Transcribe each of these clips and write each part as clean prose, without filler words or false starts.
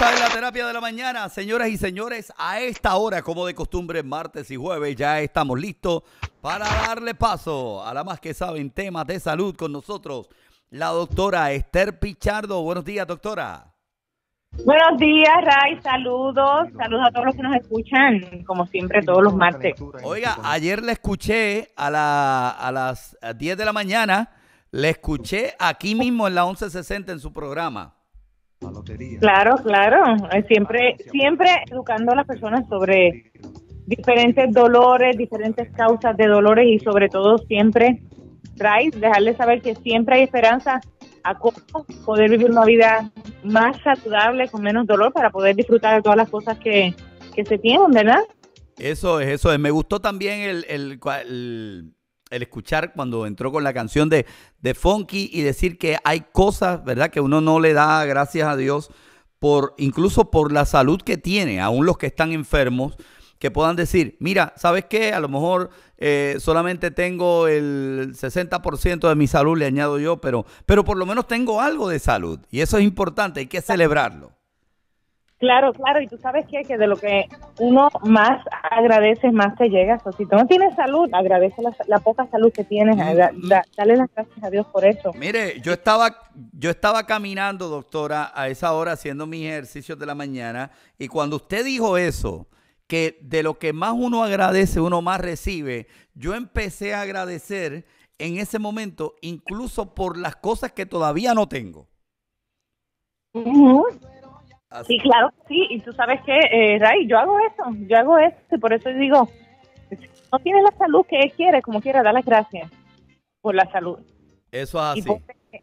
Esta es la terapia de la mañana, señoras y señores. A esta hora, como de costumbre, martes y jueves, ya estamos listos para darle paso a la más que sabe en temas de salud con nosotros, la doctora Esther Pichardo. Buenos días, doctora. Buenos días, Ray. Saludos. Saludos a todos los que nos escuchan, como siempre, todos los martes. Oiga, ayer le escuché a las 10 de la mañana, le escuché aquí mismo en la 1160 en su programa. Claro, claro. Siempre educando a las personas sobre diferentes dolores, diferentes causas de dolores y sobre todo siempre, Ray, dejarles saber que siempre hay esperanza a cómo poder vivir una vida más saludable, con menos dolor, para poder disfrutar de todas las cosas que se tienen, ¿verdad? Eso es. Me gustó también el escuchar cuando entró con la canción de Funky y decir que hay cosas, ¿verdad?, que uno no le da gracias a Dios incluso por la salud que tiene, aún los que están enfermos, que puedan decir, mira, ¿sabes qué? A lo mejor solamente tengo el 60% de mi salud, le añado yo, pero por lo menos tengo algo de salud. Y eso es importante, hay que celebrarlo. Claro, y tú sabes que de lo que uno más agradece, más te llega. O si tú no tienes salud, agradece la poca salud que tienes, dale las gracias a Dios por eso. Mire, yo estaba caminando, doctora, a esa hora haciendo mis ejercicios de la mañana, y cuando usted dijo eso, que de lo que más uno agradece, uno más recibe, yo empecé a agradecer en ese momento, incluso por las cosas que todavía no tengo. Uh-huh. Sí, claro, sí, y tú sabes que, Ray, yo hago eso, y por eso digo, si no tienes la salud que quiere, como quiera, da las gracias por la salud. Eso es así. Y por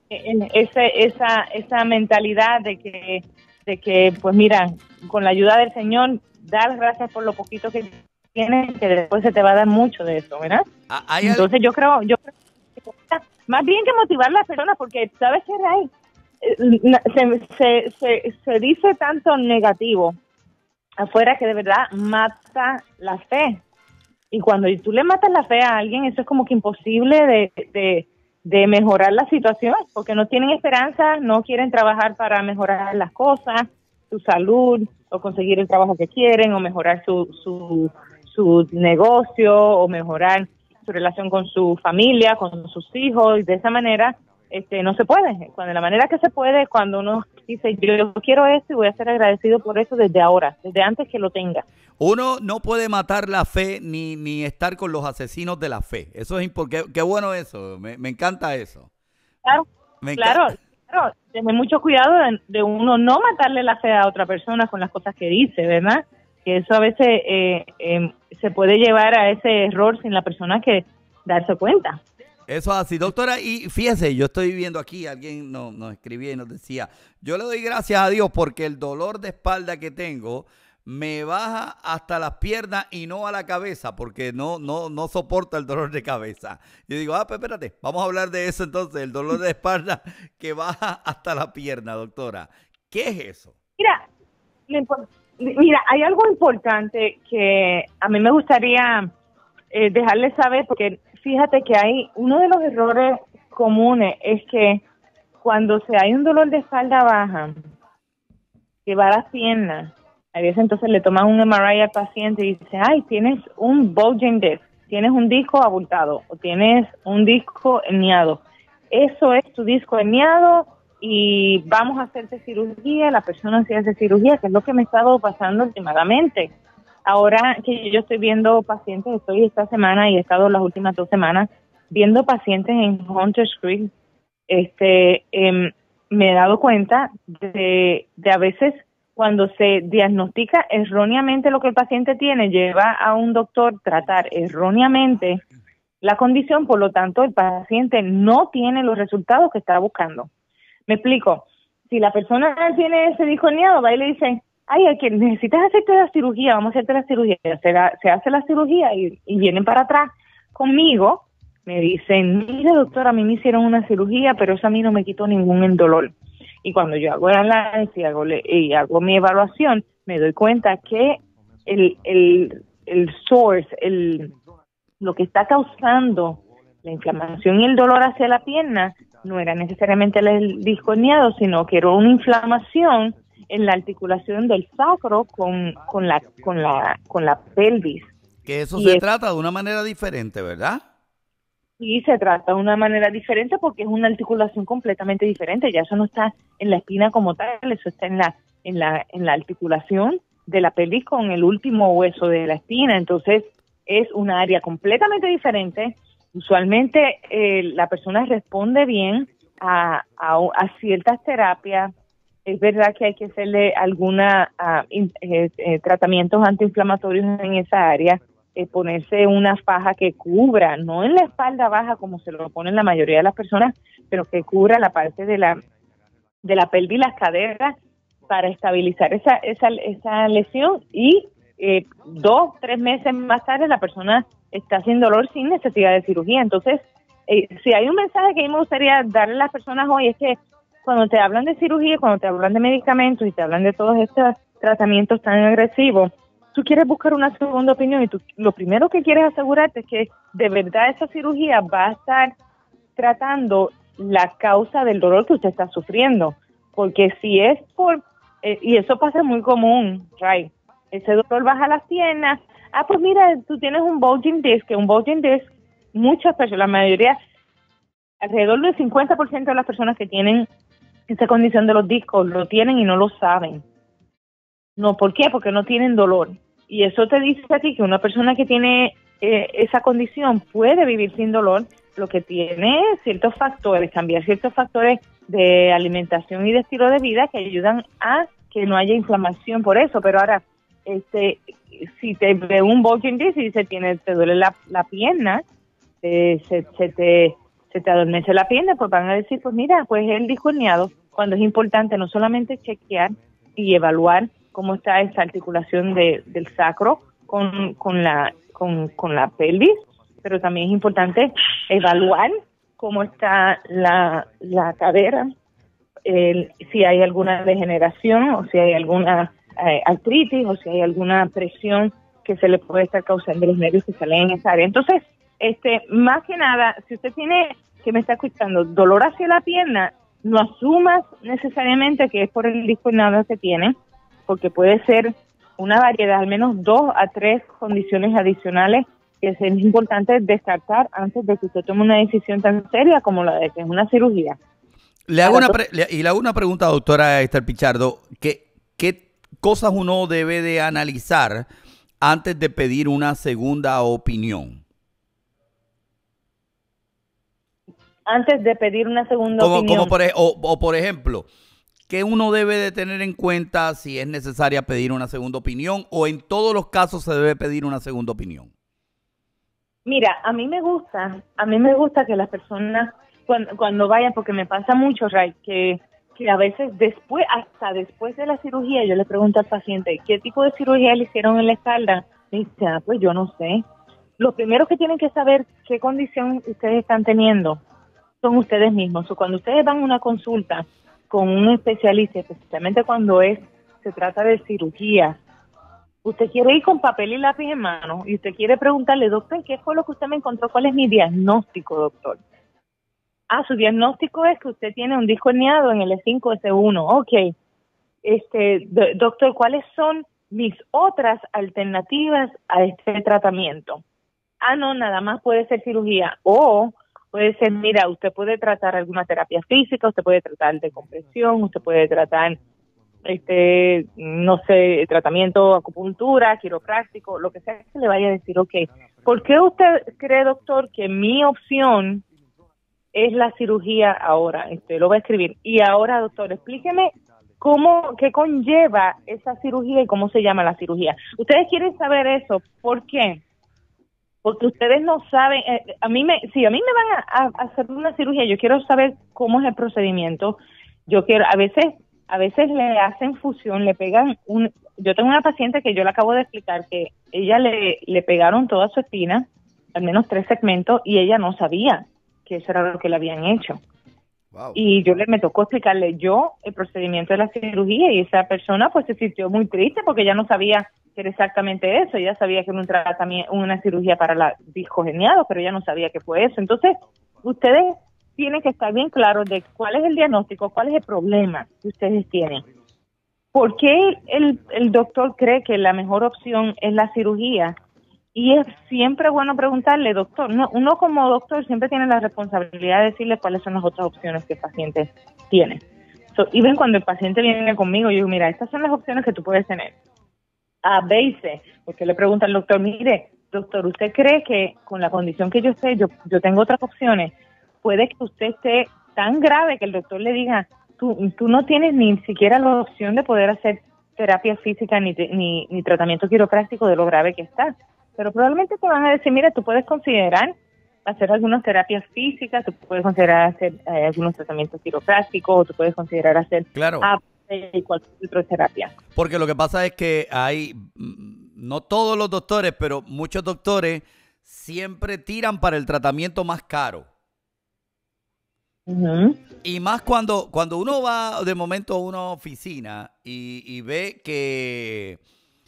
esa mentalidad de que, pues mira, con la ayuda del Señor, dar gracias por lo poquito que tienes, que después se te va a dar mucho de eso, ¿verdad? Entonces yo creo que más bien que motivar a las personas, porque ¿sabes qué, Ray? Se dice tanto negativo afuera que de verdad mata la fe, y cuando tú le matas la fe a alguien, eso es como que imposible de mejorar la situación, porque no tienen esperanza, no quieren trabajar para mejorar las cosas, su salud, o conseguir el trabajo que quieren, o mejorar su negocio, o mejorar su relación con su familia, con sus hijos, y de esa manera no se puede. Cuando la manera que se puede, cuando uno dice, yo quiero esto y voy a ser agradecido por eso desde ahora, desde antes que lo tenga. Uno no puede matar la fe ni estar con los asesinos de la fe. Eso es importante. Qué bueno eso. Me encanta eso. Claro. Tener mucho cuidado de uno no matarle la fe a otra persona con las cosas que dice, ¿verdad? Que eso a veces se puede llevar a ese error sin la persona que darse cuenta. Eso es así, doctora. Y fíjese, yo estoy viendo aquí, alguien nos escribía y nos decía, yo le doy gracias a Dios porque el dolor de espalda que tengo me baja hasta las piernas y no a la cabeza, porque no soporta el dolor de cabeza. Yo digo, pues espérate, vamos a hablar de eso entonces, el dolor de espalda que baja hasta la pierna, doctora. ¿Qué es eso? Mira, hay algo importante que a mí me gustaría dejarles saber, porque fíjate que hay uno de los errores comunes es que cuando hay un dolor de espalda baja, que va a las piernas, a veces entonces le toman un MRI al paciente y dice, ay, tienes un bulging disc, tienes un disco abultado o tienes un disco herniado. Eso es tu disco herniado y vamos a hacerte cirugía. La persona se hace cirugía, que es lo que me ha estado pasando últimamente. Ahora que yo estoy viendo pacientes, estoy esta semana y he estado las últimas 2 semanas viendo pacientes en Hunters Creek, me he dado cuenta de a veces cuando se diagnostica erróneamente lo que el paciente tiene, lleva a un doctor tratar erróneamente la condición, por lo tanto el paciente no tiene los resultados que está buscando. Me explico, si la persona tiene ese disco herniado, va y le dice, ay, que necesitas hacerte la cirugía, vamos a hacerte la cirugía, se hace la cirugía y vienen para atrás conmigo, me dicen, mire doctor, a mí me hicieron una cirugía, pero eso a mí no me quitó ningún dolor. Y cuando yo hago el análisis y hago mi evaluación, me doy cuenta que el source, lo que está causando la inflamación y el dolor hacia la pierna, no era necesariamente el disco herniado, sino que era una inflamación en la articulación del sacro con la pelvis. Que eso se trata de una manera diferente, ¿verdad? Sí, se trata de una manera diferente porque es una articulación completamente diferente. Ya eso no está en la espina como tal, eso está en la articulación de la pelvis con el último hueso de la espina. Entonces, es una área completamente diferente. Usualmente la persona responde bien a ciertas terapias. Es verdad que hay que hacerle alguna tratamientos antiinflamatorios en esa área, ponerse una faja que cubra, no en la espalda baja como se lo ponen la mayoría de las personas, pero que cubra la parte de la pelvis y las caderas para estabilizar esa lesión y 2, 3 meses más tarde la persona está sin dolor sin necesidad de cirugía. Entonces, si hay un mensaje que a mí me gustaría darle a las personas hoy es que cuando te hablan de cirugía, cuando te hablan de medicamentos y te hablan de todos estos tratamientos tan agresivos, tú quieres buscar una segunda opinión y tú lo primero que quieres asegurarte es que de verdad esa cirugía va a estar tratando la causa del dolor que usted está sufriendo. Porque si es y eso pasa muy común, right? Ese dolor baja las piernas. Pues mira, tú tienes un bulging disc, muchas personas, la mayoría, alrededor del 50% de las personas que tienen esa condición de los discos lo tienen y no lo saben. No, ¿por qué? Porque no tienen dolor. Y eso te dice a ti que una persona que tiene esa condición puede vivir sin dolor, lo que tiene ciertos factores, cambiar ciertos factores de alimentación y de estilo de vida que ayudan a que no haya inflamación por eso. Pero ahora, si te ve un bulging disc y te duele la pierna, se te adormece la pierna, pues van a decir, pues mira, pues es el disco herniado, cuando es importante no solamente chequear y evaluar cómo está esa articulación del sacro con la pelvis, pero también es importante evaluar cómo está la cadera, si hay alguna degeneración o si hay alguna artritis o si hay alguna presión que se le puede estar causando los nervios que salen en esa área. Entonces, más que nada, si usted tiene, que me está escuchando, dolor hacia la pierna, no asumas necesariamente que es por el disco herniado que tiene, porque puede ser una variedad, al menos 2 a 3 condiciones adicionales que es importante descartar antes de que usted tome una decisión tan seria como la de que es una cirugía. Le hago una pregunta, doctora Esther Pichardo. ¿Qué cosas uno debe de analizar antes de pedir una segunda opinión? Antes de pedir una segunda opinión. Por ejemplo, ¿qué uno debe de tener en cuenta si es necesaria pedir una segunda opinión o en todos los casos se debe pedir una segunda opinión? Mira, a mí me gusta que las personas cuando vayan, porque me pasa mucho, Ray, que a veces hasta después de la cirugía, yo le pregunto al paciente, ¿qué tipo de cirugía le hicieron en la espalda? Y dice, pues yo no sé. Lo primero que tienen que saber qué condición ustedes están teniendo son ustedes mismos. O cuando ustedes van a una consulta con un especialista, especialmente cuando se trata de cirugía, usted quiere ir con papel y lápiz en mano y usted quiere preguntarle, doctor, ¿qué fue lo que usted me encontró? ¿Cuál es mi diagnóstico, doctor? Su diagnóstico es que usted tiene un disco herniado en el E5-S1. Ok. Doctor, ¿cuáles son mis otras alternativas a este tratamiento? No, nada más puede ser cirugía. O puede ser, mira, usted puede tratar alguna terapia física, usted puede tratar de compresión, usted puede tratar, no sé, tratamiento, acupuntura, quiropráctico, lo que sea que le vaya a decir, ok, ¿por qué usted cree, doctor, que mi opción es la cirugía ahora? Lo voy a escribir. Y ahora, doctor, explíqueme qué conlleva esa cirugía y cómo se llama la cirugía. Ustedes quieren saber eso. ¿Por qué? Porque ustedes no saben. Si a mí me van a hacer una cirugía, yo quiero saber cómo es el procedimiento. Yo quiero, a veces le hacen fusión, le pegan yo tengo una paciente que yo le acabo de explicar que ella le pegaron toda su espina, al menos 3 segmentos, y ella no sabía que eso era lo que le habían hecho. Wow. Y me tocó explicarle el procedimiento de la cirugía, y esa persona pues se sintió muy triste porque ella no sabía que era exactamente eso. Ella sabía que era un tratamiento, una cirugía para la disco herniado, pero ella no sabía que fue eso. Entonces, ustedes tienen que estar bien claros de cuál es el diagnóstico, cuál es el problema que ustedes tienen. ¿Por qué el doctor cree que la mejor opción es la cirugía? Y es siempre bueno preguntarle, doctor, uno como doctor siempre tiene la responsabilidad de decirle cuáles son las otras opciones que el paciente tiene. Y ven, cuando el paciente viene conmigo, yo digo, mira, estas son las opciones que tú puedes tener. A veces, porque le pregunta al doctor, mire, doctor, ¿usted cree que con la condición que yo esté, yo tengo otras opciones? Puede que usted esté tan grave que el doctor le diga, tú no tienes ni siquiera la opción de poder hacer terapia física ni tratamiento quiropráctico de lo grave que está. Pero probablemente te van a decir, mira, tú puedes considerar hacer algunas terapias físicas, tú puedes considerar hacer algunos tratamientos quiroprácticos, o tú puedes considerar hacer Claro. cualquier otra terapia. Porque lo que pasa es que hay, no todos los doctores, pero muchos doctores siempre tiran para el tratamiento más caro. Uh-huh. Y más cuando uno va de momento a una oficina y ve que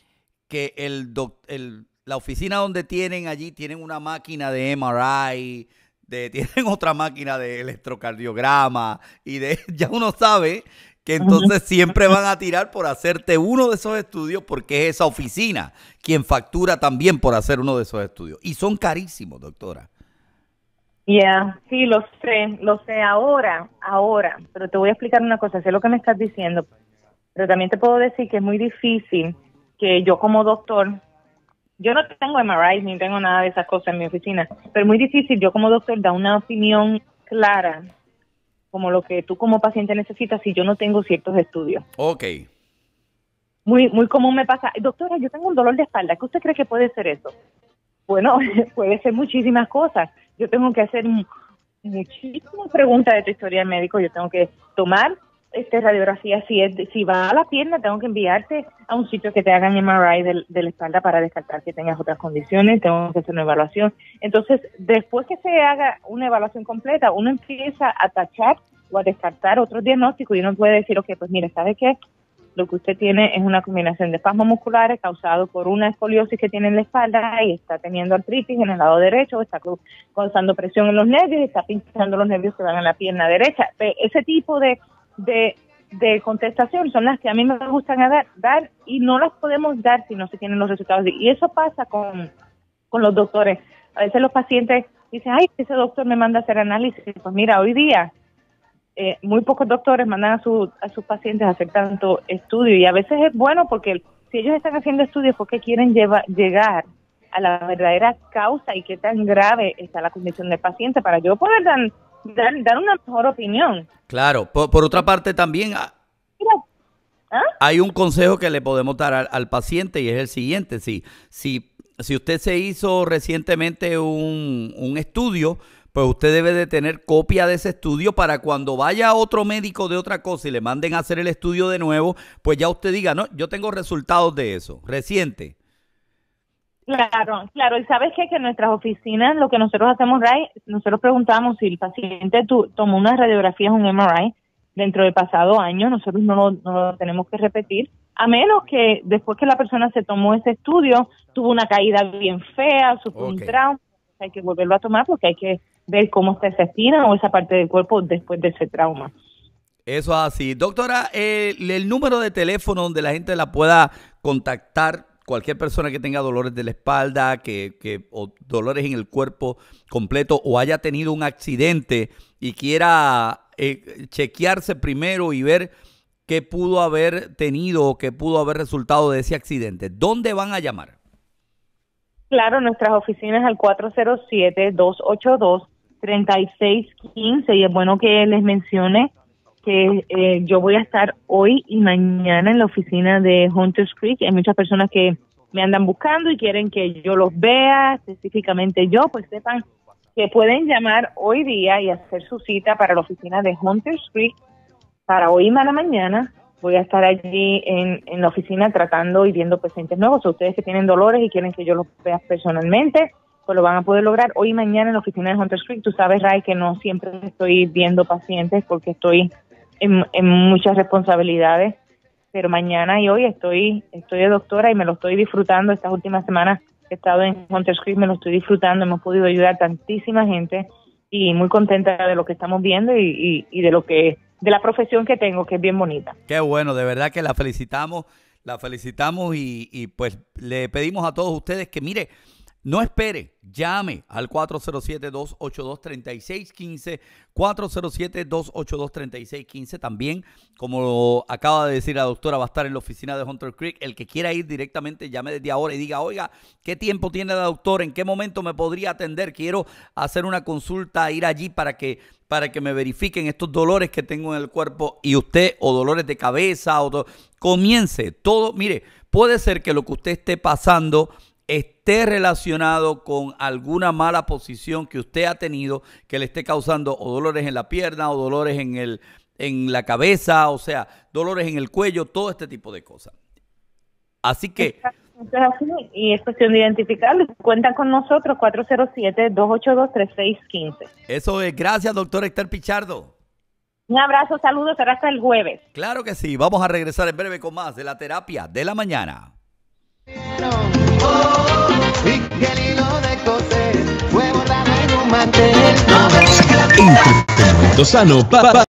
la oficina donde tienen una máquina de MRI, tienen otra máquina de electrocardiograma, ya uno sabe que entonces siempre van a tirar por hacerte uno de esos estudios, porque es esa oficina quien factura también por hacer uno de esos estudios. Y son carísimos, doctora. Sí, lo sé ahora, pero te voy a explicar una cosa, sé lo que me estás diciendo, pero también te puedo decir que es muy difícil que yo como doctor, yo no tengo MRI ni tengo nada de esas cosas en mi oficina, pero es muy difícil yo como doctor dar una opinión clara, como lo que tú como paciente necesitas, si yo no tengo ciertos estudios. Ok. Muy común me pasa, doctora, yo tengo un dolor de espalda, ¿qué usted cree que puede ser eso? Bueno, puede ser muchísimas cosas. Yo tengo que hacer muchísimas preguntas de tu historial médico. Yo tengo que tomar radiografía. Si va a la pierna, tengo que enviarte a un sitio que te hagan MRI de la espalda para descartar que tengas otras condiciones. Tengo que hacer una evaluación. Entonces, después que se haga una evaluación completa, uno empieza a tachar o a descartar otros diagnósticos y uno puede decir, ok, pues mire, ¿sabe qué? Lo que usted tiene es una combinación de espasmos musculares causado por una escoliosis que tiene en la espalda y está teniendo artritis en el lado derecho, está causando presión en los nervios y está pinchando los nervios que van en la pierna derecha. Ese tipo de contestación son las que a mí me gustan dar y no las podemos dar si no se tienen los resultados. Y eso pasa con los doctores. A veces los pacientes dicen, ay, ese doctor me manda a hacer análisis. Pues mira, hoy día muy pocos doctores mandan a sus pacientes a hacer tanto estudio y a veces es bueno porque si ellos están haciendo estudios porque quieren llegar a la verdadera causa y qué tan grave está la condición del paciente para yo poder dar una mejor opinión. Claro, por otra parte también hay un consejo que le podemos dar al paciente y es el siguiente: si usted se hizo recientemente un estudio, pues usted debe de tener copia de ese estudio para cuando vaya a otro médico de otra cosa y le manden a hacer el estudio de nuevo, pues ya usted diga, no, yo tengo resultados de eso, reciente. Claro. Y sabes qué? Que en nuestras oficinas lo que nosotros hacemos, Ray, nosotros preguntamos si el paciente tomó unas radiografías, un MRI, dentro del pasado año, nosotros no lo tenemos que repetir, a menos que después que la persona se tomó ese estudio, tuvo una caída bien fea, sufrió un trauma, hay que volverlo a tomar porque hay que ver cómo está esa espina o esa parte del cuerpo después de ese trauma. Eso es así. Doctora, el número de teléfono donde la gente la pueda contactar, cualquier persona que tenga dolores de la espalda, o dolores en el cuerpo completo, o haya tenido un accidente y quiera chequearse primero y ver qué pudo haber tenido o qué pudo haber resultado de ese accidente, ¿dónde van a llamar? Claro, nuestras oficinas al 407-282-3615 y es bueno que les mencione que yo voy a estar hoy y mañana en la oficina de Hunters Creek. Hay muchas personas que me andan buscando y quieren que yo los vea, específicamente yo, pues sepan que pueden llamar hoy día y hacer su cita para la oficina de Hunters Creek para hoy y mañana. Voy a estar allí en la oficina tratando y viendo pacientes nuevos. O ustedes que tienen dolores y quieren que yo los vea personalmente, pues lo van a poder lograr hoy y mañana en la oficina de Hunters Creek. Tú sabes, Ray, que no siempre estoy viendo pacientes porque estoy en muchas responsabilidades, pero mañana y hoy estoy de doctora y me lo estoy disfrutando. Estas últimas semanas que he estado en Hunters Creek me lo estoy disfrutando. Hemos podido ayudar a tantísima gente y muy contenta de lo que estamos viendo y de lo que la profesión que tengo, que es bien bonita. Qué bueno, de verdad que la felicitamos y pues le pedimos a todos ustedes que mire, no espere, llame al 407-282-3615, 407-282-3615. También, como acaba de decir la doctora, va a estar en la oficina de Hunter Creek. El que quiera ir directamente, llame desde ahora y diga, oiga, ¿qué tiempo tiene la doctora? ¿En qué momento me podría atender? Quiero hacer una consulta, ir allí para que me verifiquen estos dolores que tengo en el cuerpo y usted, o dolores de cabeza, comience todo. Mire, puede ser que lo que usted esté pasando esté relacionado con alguna mala posición que usted ha tenido que le esté causando o dolores en la pierna o dolores en la cabeza, o sea, dolores en el cuello, todo este tipo de cosas. Así que... Y es cuestión de identificarlo. Cuentan con nosotros, 407-282-3615. Eso es. Gracias, doctor Esther Pichardo. Un abrazo, saludos, será hasta el jueves. Claro que sí. Vamos a regresar en breve con más de la terapia de la mañana. Entretenimiento sano